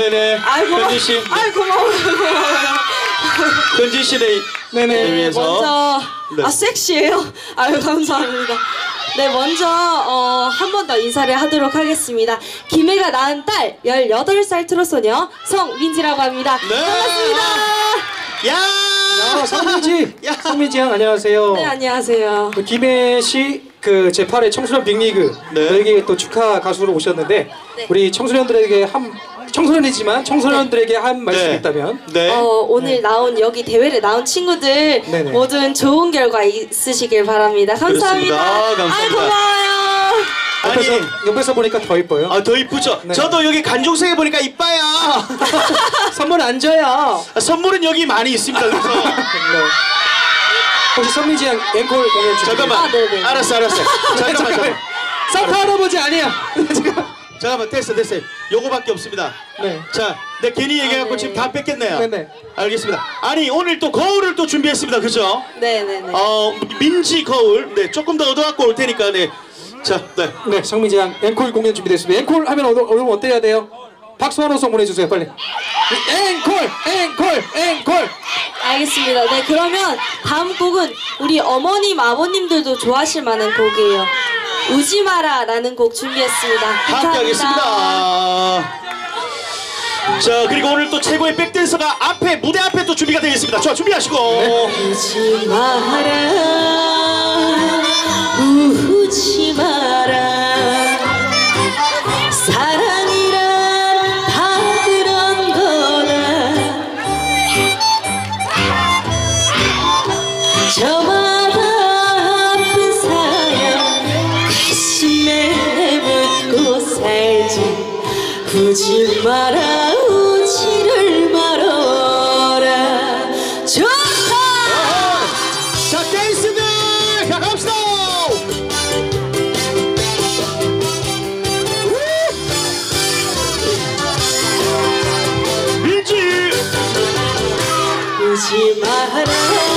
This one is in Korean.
네네. 아이고, 현진 씨. 아이 고마워요. 현진 씨를 네네. 위해서. 먼저 네. 아 섹시해요. 아유 감사합니다. 네 먼저 한 번 더 인사를 하도록 하겠습니다. 김혜가 낳은 딸 18살 트롯소녀 성민지라고 합니다. 네. 반갑습니다. 야, 성민지, 야. 성민지 양 안녕하세요. 네 안녕하세요. 김혜 씨 그 제8회 청소년 빅리그 네. 여기 또 축하 가수로 오셨는데 네. 우리 청소년들에게 청소년이지만 청소년들에게 한 말씀 네. 있다면. 네. 오늘 나온 여기 대회를 나온 친구들 네네. 모든 좋은 결과 있으시길 바랍니다. 감사합니다. 그렇습니다. 아, 감사합니다. 아이 고마워요. 옆에서 보니까 더 이뻐요. 아, 더 이쁘죠? 네. 저도 여기 간종생에 보니까 이뻐요. 선물 안 줘요. 선물은 여기 많이 있습니다. 그래서. 네. 혹시 성민지 양 앵콜 공연 준비. 잠깐만. 아, 네네. 알았어. 잠깐만. 산타 할아버지 아니야. 잠깐만, 됐어요. 요거밖에 없습니다. 네. 자, 내 괜히 얘기해갖고 네. 지금 다 뺏겼네요. 네네. 알겠습니다. 아니, 오늘 또 거울을 또 준비했습니다. 그죠? 네네네. 민지 거울. 네, 조금 더 얻어갖고 올 테니까, 네. 자, 네. 네, 성민지 양 앵콜 공연 준비됐습니다. 앵콜 하면 오늘 어때야 돼요? 박수 한 호성 보내주세요, 빨리. 앵콜. 알겠습니다. 네, 그러면 다음 곡은 우리 어머님, 아버님들도 좋아하실 만한 곡이에요. 우지 마라라는 곡 준비했습니다. 함께 하겠습니다. 자, 그리고 오늘 또 최고의 백댄서가 무대 앞에 또 준비가 되겠습니다. 좋아, 준비하시고. 우지 마라, 우지 마라. 사랑이란 다 그런 거다. 저마다 아픈 사랑 가슴에 묻고 살지. 우지 마라, 우지를 말아라. 좋다. 자, 댄스들! 자, 갑시다! 민지! 우지 마라.